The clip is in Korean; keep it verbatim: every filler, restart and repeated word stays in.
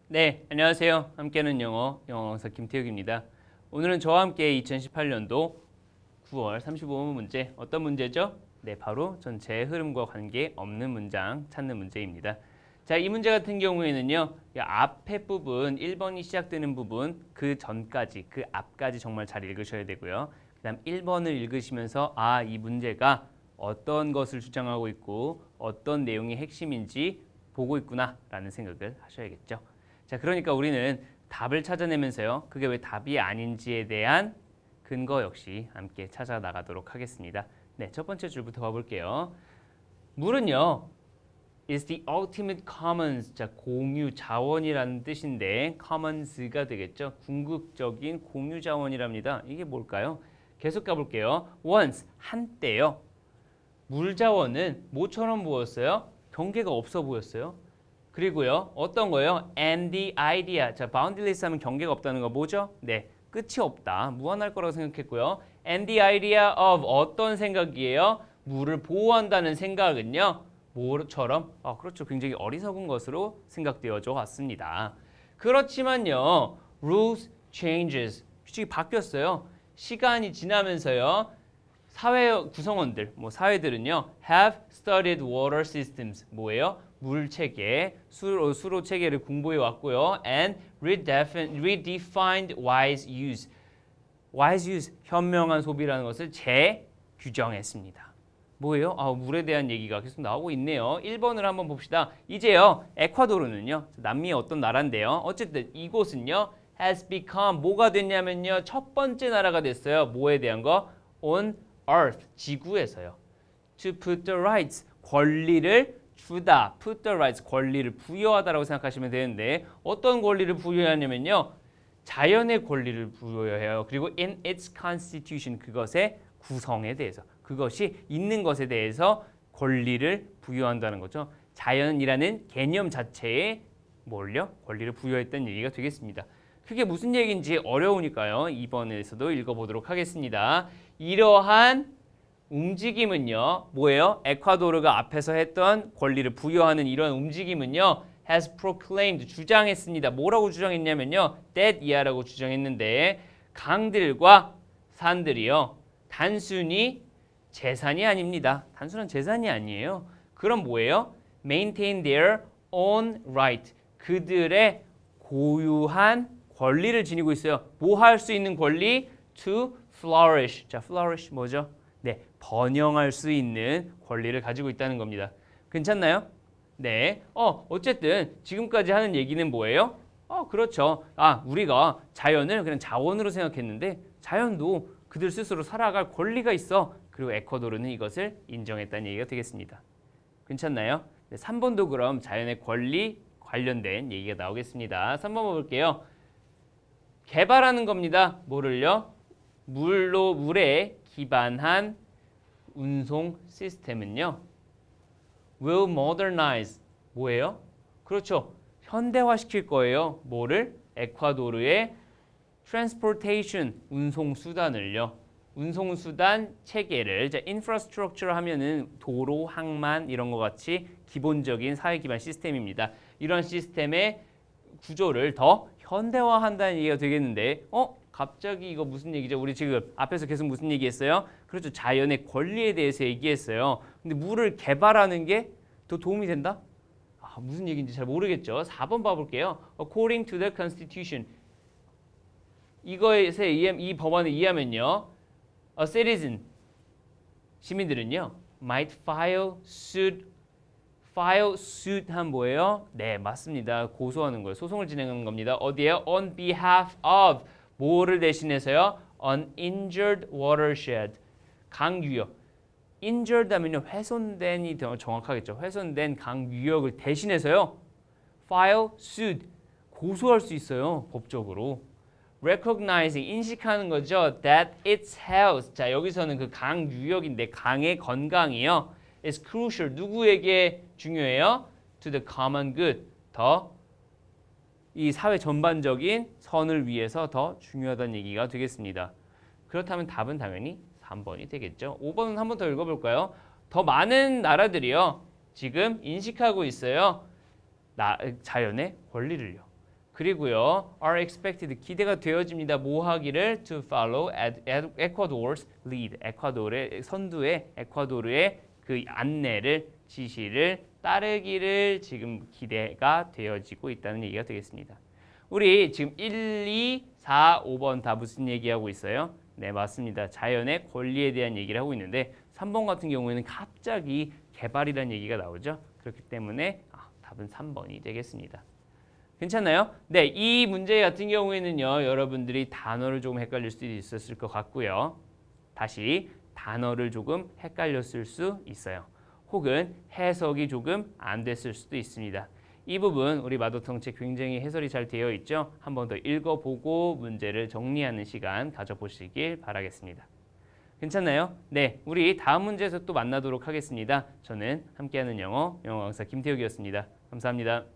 네, 안녕하세요. 함께하는 영어, 영어 강사 김태욱입니다. 오늘은 저와 함께 이천십팔 년도 구월 삼십오 분 문제, 어떤 문제죠? 네, 바로 전체 흐름과 관계 없는 문장 찾는 문제입니다. 자, 이 문제 같은 경우에는요, 이 앞에 부분, 일 번이 시작되는 부분, 그 전까지, 그 앞까지 정말 잘 읽으셔야 되고요. 그 다음 일 번을 읽으시면서, 아, 이 문제가 어떤 것을 주장하고 있고, 어떤 내용이 핵심인지 보고 있구나, 라는 생각을 하셔야겠죠. 자, 그러니까 우리는 답을 찾아내면서요, 그게 왜 답이 아닌지에 대한 근거 역시 함께 찾아 나가도록 하겠습니다. 네, 첫 번째 줄부터 가볼게요. 물은요, is the ultimate commons, 자, 공유 자원이라는 뜻인데 commons가 되겠죠. 궁극적인 공유 자원이랍니다. 이게 뭘까요? 계속 가볼게요. once, 한때요. 물 자원은 뭐처럼 보였어요? 경계가 없어 보였어요. 그리고요, 어떤 거요? And the idea. 자, boundless 하면 경계가 없다는 거 뭐죠? 네, 끝이 없다. 무한할 거라고 생각했고요. And the idea of 어떤 생각이에요? 물을 보호한다는 생각은요, 뭐처럼? 아, 그렇죠. 굉장히 어리석은 것으로 생각되어져 왔습니다. 그렇지만요, rules changes. 규칙이 바뀌었어요. 시간이 지나면서요, 사회 구성원들, 뭐 사회들은요, have studied water systems. 뭐예요? 물 체계, 수로, 수로 체계를 공부해 왔고요. And redefin, redefined wise use. wise use, 현명한 소비라는 것을 재규정했습니다. 뭐예요? 아, 물에 대한 얘기가 계속 나오고 있네요. 일 번을 한번 봅시다. 이제요, 에콰도르는요, 남미의 어떤 나라인데요. 어쨌든 이곳은요, has become, 뭐가 됐냐면요, 첫 번째 나라가 됐어요. 뭐에 대한 거? On earth, 지구에서요. To put the rights, 권리를 주다. Put the rights, 권리를 부여하다라고 생각하시면 되는데 어떤 권리를 부여하냐면요, 자연의 권리를 부여해요. 그리고 in its constitution, 그것의 구성에 대해서, 그것이 있는 것에 대해서 권리를 부여한다는 거죠. 자연이라는 개념 자체에 뭘요? 권리를 부여했다는 얘기가 되겠습니다. 그게 무슨 얘기인지 어려우니까요, 이번에서도 읽어보도록 하겠습니다. 이러한 움직임은요, 뭐예요? 에콰도르가 앞에서 했던 권리를 부여하는 이런 움직임은요, has proclaimed, 주장했습니다. 뭐라고 주장했냐면요, that 이하라고 주장했는데 강들과 산들이요, 단순히 재산이 아닙니다. 단순한 재산이 아니에요. 그럼 뭐예요? maintain their own right, 그들의 고유한 권리를 지니고 있어요. 뭐 할 수 있는 권리? to flourish. 자, flourish 뭐죠? 네, 번영할 수 있는 권리를 가지고 있다는 겁니다. 괜찮나요? 네. 어, 어쨌든 지금까지 하는 얘기는 뭐예요? 어, 그렇죠. 아, 우리가 자연을 그냥 자원으로 생각했는데 자연도 그들 스스로 살아갈 권리가 있어. 그리고 에콰도르는 이것을 인정했다는 얘기가 되겠습니다. 괜찮나요? 네, 삼 번도 그럼 자연의 권리 관련된 얘기가 나오겠습니다. 삼 번 볼게요. 개발하는 겁니다. 뭐를요? 물로, 물에 기반한 운송 시스템은요, will modernize, 뭐예요? 그렇죠. 현대화시킬 거예요. 뭐를? 에콰도르의 transportation, 운송수단을요. 운송수단 체계를, 이제 infrastructure 하면은 도로, 항만 이런 것 같이 기본적인 사회 기반 시스템입니다. 이런 시스템의 구조를 더 현대화한다는 얘기가 되겠는데, 어? 갑자기 이거 무슨 얘기죠? 우리 지금 앞에서 계속 무슨 얘기했어요? 그렇죠. 자연의 권리에 대해서 얘기했어요. 근데 물을 개발하는 게 더 도움이 된다? 아, 무슨 얘기인지 잘 모르겠죠. 사 번 봐볼게요. According to the Constitution. 이거에 이 법안을 이해하면요, a citizen, 시민들은요, might file suit. file suit 한 뭐예요? 네, 맞습니다. 고소하는 거예요. 소송을 진행하는 겁니다. 어디에요? On behalf of. 뭐를 대신해서요? An injured watershed. 강유역. injured 하면요, 훼손된이 더 정확하겠죠. 훼손된 강유역을 대신해서요, file suit. 고소할 수 있어요. 법적으로. recognizing, 인식하는 거죠. that its health. 자, 여기서는 그 강유역인데 강의 건강이요, is crucial. 누구에게 중요해요? to the common good. 더 이 사회 전반적인 선을 위해서 더 중요하다는 얘기가 되겠습니다. 그렇다면 답은 당연히 삼 번이 되겠죠. 오 번은 한 번 더 읽어볼까요? 더 많은 나라들이요, 지금 인식하고 있어요. 나, 자연의 권리를요. 그리고요, are expected 기대가 되어집니다. 뭐 하기를 to follow Ecuador's lead. 에콰도르의 선두의 에콰도르의 그 안내를 지시를 따르기를 지금 기대가 되어지고 있다는 얘기가 되겠습니다. 우리 지금 일, 이, 사, 오 번 다 무슨 얘기하고 있어요? 네, 맞습니다. 자연의 권리에 대한 얘기를 하고 있는데 삼 번 같은 경우에는 갑자기 개발이라는 얘기가 나오죠. 그렇기 때문에 아, 답은 삼 번이 되겠습니다. 괜찮나요? 네, 이 문제 같은 경우에는요, 여러분들이 단어를 조금 헷갈릴 수도 있었을 것 같고요. 다시 단어를 조금 헷갈렸을 수 있어요. 혹은 해석이 조금 안 됐을 수도 있습니다. 이 부분 우리 마더텅책 굉장히 해설이 잘 되어 있죠. 한 번 더 읽어보고 문제를 정리하는 시간 가져보시길 바라겠습니다. 괜찮나요? 네, 우리 다음 문제에서 또 만나도록 하겠습니다. 저는 함께하는 영어, 영어 강사 김태욱이었습니다. 감사합니다.